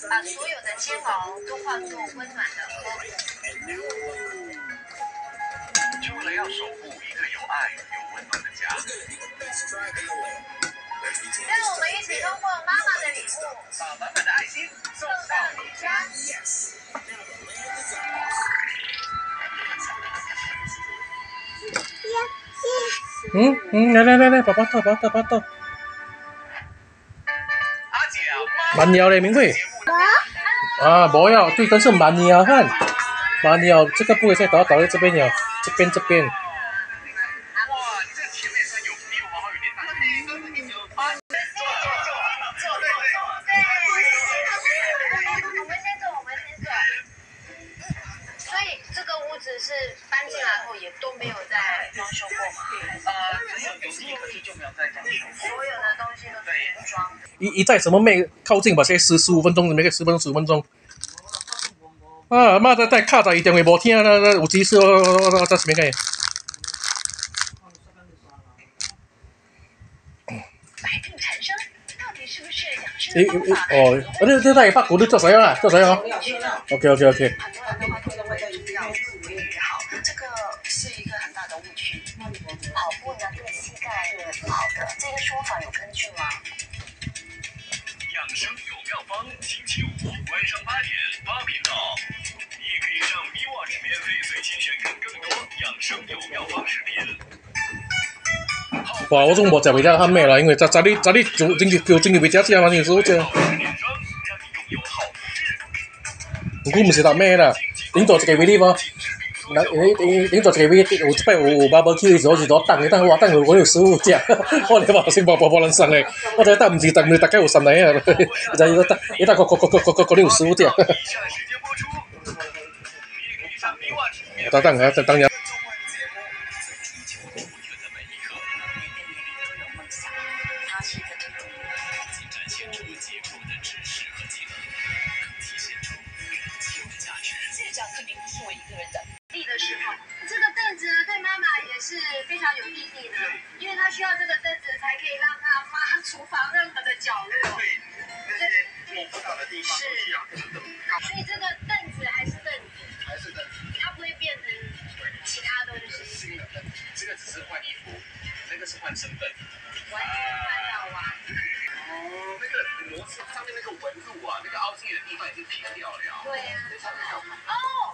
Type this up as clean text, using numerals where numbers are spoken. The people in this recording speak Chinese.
把所有的煎熬都化作温暖的呵护。 就为了要守护一个有爱、有温暖的家。 让我们一起通过妈妈的礼物， 把满满的爱心送到你家。 来，爸爸到。 阿姐啊， 慢摇嘞，明慧。啊，不要，对，但是慢摇看，慢摇，这个不会再倒在这边了，这边。 哇，你这个前面是有毛好有点大。 我们先坐。所以这个屋子是搬进来后也都没有再装修过吗？ 只有油漆，可是就没有再装修。 所有的东西都是原装的。 一在什么妹靠近吧，现在15分钟，没个10分钟15分钟。啊妈，再卡在伊电话无听啦，有急事我在前面个。 百病缠身，到底是不是养生的方法？ 你带8股，你做啥样啊？做啥样哦 ？OK。 很多人的话都认为主要越无越好，这个是一个很大的误区。跑步呢对膝盖是不好的，这个说法有根据吗？ 养生有妙方，星期5晚上8点8频道，你也可以上 MeWatch 免费随机选看更多养生有妙方视频。 哇，我总无食袂了喊咩啦，因为昨日就真係袂食嘛，有时候这。不过唔是搭咩啦，顶做一个 video 无？顶做一个 video，有一摆有 barbecue 的时候是多等的，但我有食物食，我你话先无人送的，我知等唔是大家有送来啊，就伊等你有食物食。等下。 这个凳子对妈妈也是非常有意义的，因为她需要这个凳子才可以让她抹厨房任何的角落。 对，那些抹不到的地方都是要真的。 所以这个凳子还是凳子，它不会变成其他东西。 这个只是换衣服，那个是换身份。 完全换到完。 那个模式上面那个纹路啊，那个凹进的地方已经平掉了。 对呀。 非常好。 哦。